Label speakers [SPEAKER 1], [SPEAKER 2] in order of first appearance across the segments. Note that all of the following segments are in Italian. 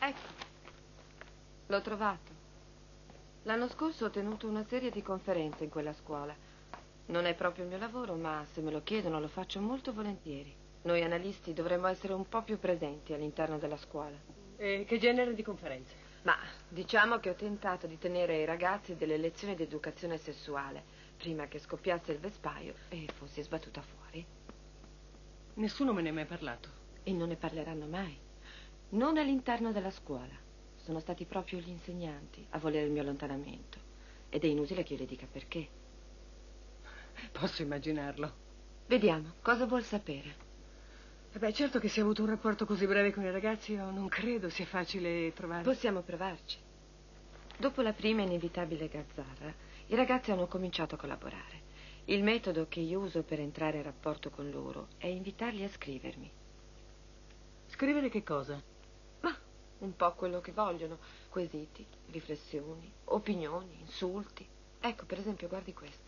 [SPEAKER 1] Ecco, l'ho trovato. L'anno scorso ho tenuto una serie di conferenze in quella scuola. Non è proprio il mio lavoro, ma se me lo chiedono lo faccio molto volentieri. Noi analisti dovremmo essere un po' più presenti all'interno della scuola.
[SPEAKER 2] E che genere di conferenze?
[SPEAKER 1] Ma diciamo che ho tentato di tenere ai ragazzi delle lezioni di educazione sessuale prima che scoppiasse il vespaio e fossi sbattuta fuori.
[SPEAKER 2] Nessuno me ne ha mai parlato.
[SPEAKER 1] E non ne parleranno mai. Non all'interno della scuola. Sono stati proprio gli insegnanti a volere il mio allontanamento. Ed è inutile che io le dica perché.
[SPEAKER 2] Posso immaginarlo.
[SPEAKER 1] Vediamo, cosa vuol sapere?
[SPEAKER 2] Beh, certo che se hai avuto un rapporto così breve con i ragazzi, io non credo sia facile trovare...
[SPEAKER 1] Possiamo provarci. Dopo la prima inevitabile gazzarra, i ragazzi hanno cominciato a collaborare. Il metodo che io uso per entrare in rapporto con loro è invitarli a scrivermi.
[SPEAKER 2] Scrivere che cosa?
[SPEAKER 1] Ma un po' quello che vogliono. Quesiti, riflessioni, opinioni, insulti. Ecco, per esempio, guardi questo.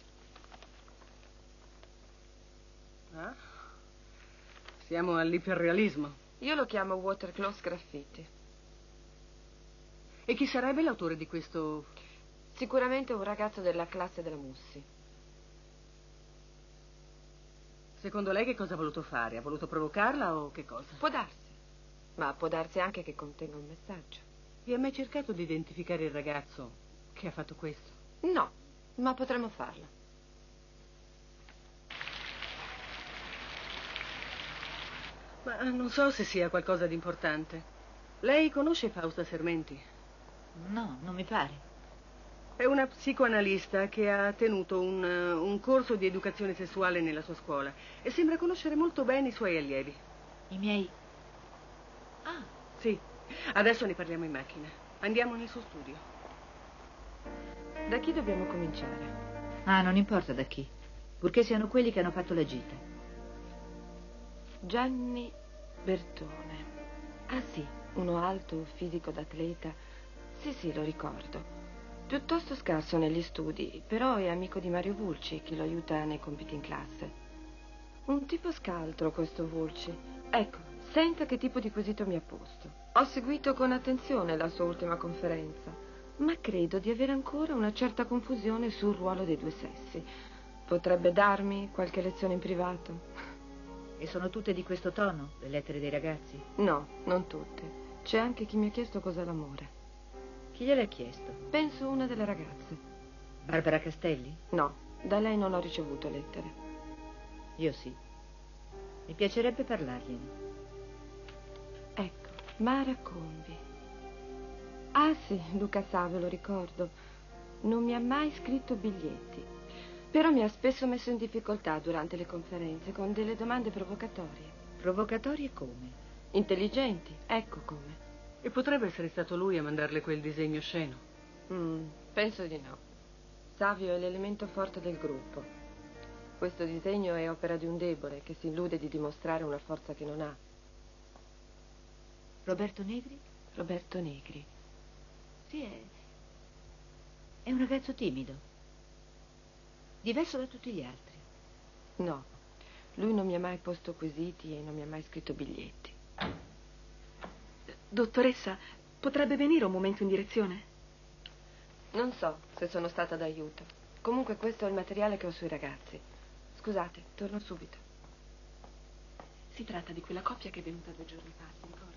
[SPEAKER 2] Ah? Siamo all'iperrealismo.
[SPEAKER 1] Io lo chiamo watercloth graffiti.
[SPEAKER 2] E chi sarebbe l'autore di questo?
[SPEAKER 1] Sicuramente un ragazzo della classe della Mussi.
[SPEAKER 2] Secondo lei che cosa ha voluto fare? Ha voluto provocarla o che cosa?
[SPEAKER 1] Può darsi, ma può darsi anche che contenga un messaggio.
[SPEAKER 2] E ha mai cercato di identificare il ragazzo che ha fatto questo?
[SPEAKER 1] No, ma potremmo farlo.
[SPEAKER 2] Ma non so se sia qualcosa di importante. Lei conosce Fausta Sermenti?
[SPEAKER 3] No, non mi pare.
[SPEAKER 2] È una psicoanalista che ha tenuto un corso di educazione sessuale nella sua scuola e sembra conoscere molto bene i suoi allievi.
[SPEAKER 3] I miei... Ah,
[SPEAKER 2] Sì, adesso ne parliamo in macchina. Andiamo nel suo studio.
[SPEAKER 1] Da chi dobbiamo cominciare?
[SPEAKER 3] non importa da chi, purché siano quelli che hanno fatto la gita.
[SPEAKER 1] Gianni Bertone. Ah sì, uno alto, fisico d'atleta. Sì, lo ricordo. Piuttosto scarso negli studi, però è amico di Mario Vulci, che lo aiuta nei compiti in classe. Un tipo scaltro questo Vulci. Ecco, senta che tipo di quesito mi ha posto. Ho seguito con attenzione la sua ultima conferenza, ma credo di avere ancora una certa confusione sul ruolo dei due sessi. Potrebbe darmi qualche lezione in privato?
[SPEAKER 3] E sono tutte di questo tono, le lettere dei ragazzi?
[SPEAKER 1] No, non tutte. C'è anche chi mi ha chiesto cos'è l'amore.
[SPEAKER 3] Chi gliel'ha chiesto?
[SPEAKER 1] Penso una delle ragazze.
[SPEAKER 3] Barbara Castelli?
[SPEAKER 1] No, da lei non ho ricevuto lettere.
[SPEAKER 3] Io sì. Mi piacerebbe parlargliene.
[SPEAKER 1] Ecco, Mara Convi. Ah sì, Luca Savio, lo ricordo. Non mi ha mai scritto biglietti. Però mi ha spesso messo in difficoltà durante le conferenze con delle domande provocatorie.
[SPEAKER 3] Provocatorie come?
[SPEAKER 1] Intelligenti, ecco come.
[SPEAKER 2] E potrebbe essere stato lui a mandarle quel disegno osceno.
[SPEAKER 1] Penso di no. Savio è l'elemento forte del gruppo. Questo disegno è opera di un debole che si illude di dimostrare una forza che non ha.
[SPEAKER 3] Roberto Negri?
[SPEAKER 1] Roberto Negri.
[SPEAKER 3] Sì, è un ragazzo timido. Diverso da tutti gli altri.
[SPEAKER 1] No, lui non mi ha mai posto quesiti e non mi ha mai scritto biglietti.
[SPEAKER 4] Dottoressa, potrebbe venire un momento in direzione?
[SPEAKER 1] Non so se sono stata d'aiuto. Comunque questo è il materiale che ho sui ragazzi. Scusate, torno subito.
[SPEAKER 4] Si tratta di quella coppia che è venuta 2 giorni fa, si ricorda?